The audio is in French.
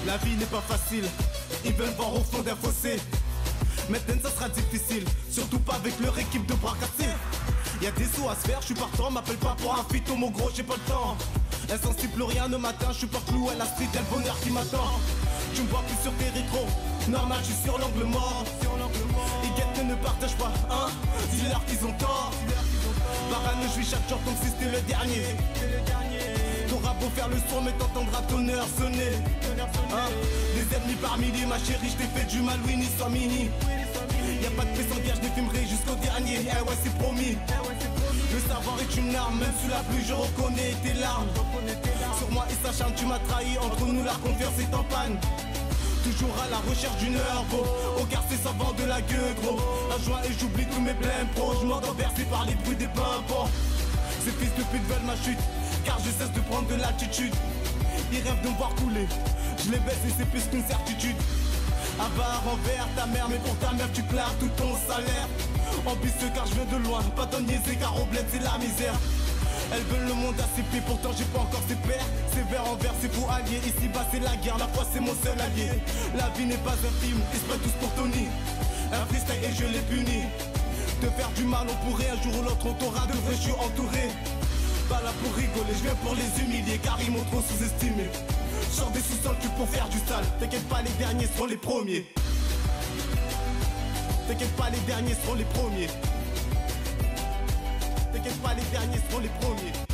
La vie n'est pas facile, ils veulent voir au fond d'un fossé. Maintenant ça sera difficile, surtout pas avec leur équipe de bras cassés. Y'a des sous à se faire, je suis partant, m'appelle pas pour un phyto, mon gros, j'ai pas le temps. Insensible, rien ne m'atteint, je suis pas cloué à la street, y'a le bonheur qui m'attend. Tu me vois plus sur tes rétros, normal, je suis sur l'angle mort. Ils guettent ne partagent pas, hein, dis-leur qu'ils ont tort. Parano, je vis chaque jour comme si c'était le dernier. T'auras beau faire le son mais t'entendras ton heure sonner, hein. Des ennemis par milliers, ma chérie, je t'ai fait du mal, Winnie sans mini. Y'a pas de paix sans guerre, je défumerai jusqu'au dernier, eh ouais c'est promis. Le savoir est une arme, même sous la pluie je reconnais tes larmes. Sur moi il s'acharne, tu m'as trahi, entre nous la confiance est en panne. Toujours à la recherche d'une heure, gros. Au quartier savant de la gueule, gros. Un joint et j'oublie tous mes blèmes, pro. Je m'endors bercé par les bruits des pimpons. Ces fils de pute veulent ma chute, car je cesse de prendre de l'attitude. Ils rêvent de me voir couler, je les baisse et c'est plus qu'une certitude. Avare envers ta mère, mais pour ta mère tu claques tout ton salaire. Ambitieux car je viens de loin, pas ton niaiser car au bled c'est la misère. Elles veulent le monde à ses pieds, pourtant j'ai pas encore ses pères. C'est vers envers, c'est faux allié, ici bas c'est la guerre, la foi c'est mon seul allié. La vie n'est pas un film, ils se prennent tous pour Tony. Un freestyle et je l'ai puni. Te faire du mal on pourrait, un jour ou l'autre on t'aura de vrai, je suis entouré. Pas là pour rigoler, je viens pour les humilier car ils m'ont trop sous-estimé. Sors des sous-sols que pour faire du sale. T'inquiète pas, les derniers seront les premiers. T'inquiète pas, les derniers seront les premiers. T'inquiète pas, les derniers seront les premiers.